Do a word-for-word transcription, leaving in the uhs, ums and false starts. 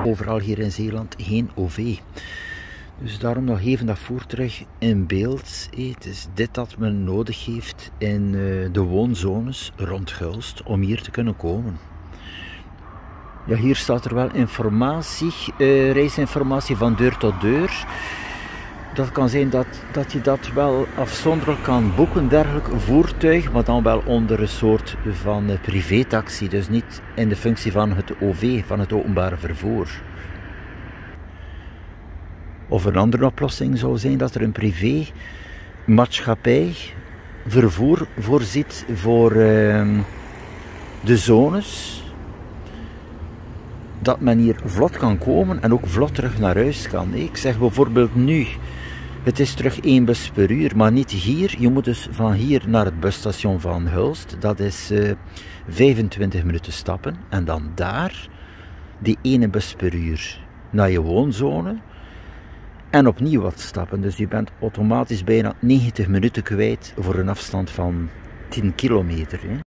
overal hier in Zeeland geen O V. Dus daarom nog even dat voertuig in beeld. Het is dit dat men nodig heeft in de woonzones rond Gulst om hier te kunnen komen. Ja, hier staat er wel informatie, uh, reisinformatie van deur tot deur. Dat kan zijn dat, dat je dat wel afzonderlijk kan boeken, dergelijk voertuig, maar dan wel onder een soort van privétaxi, dus niet in de functie van het O V, van het openbare vervoer. Of een andere oplossing zou zijn dat er een privé-maatschappij vervoer voorziet voor uh, de zones. Dat men hier vlot kan komen en ook vlot terug naar huis kan. Ik zeg bijvoorbeeld nu, het is terug één bus per uur, maar niet hier. Je moet dus van hier naar het busstation van Hulst. Dat is uh, vijfentwintig minuten stappen. En dan daar, die ene bus per uur, naar je woonzone. En opnieuw wat stappen. Dus je bent automatisch bijna negentig minuten kwijt voor een afstand van tien kilometer. Hè.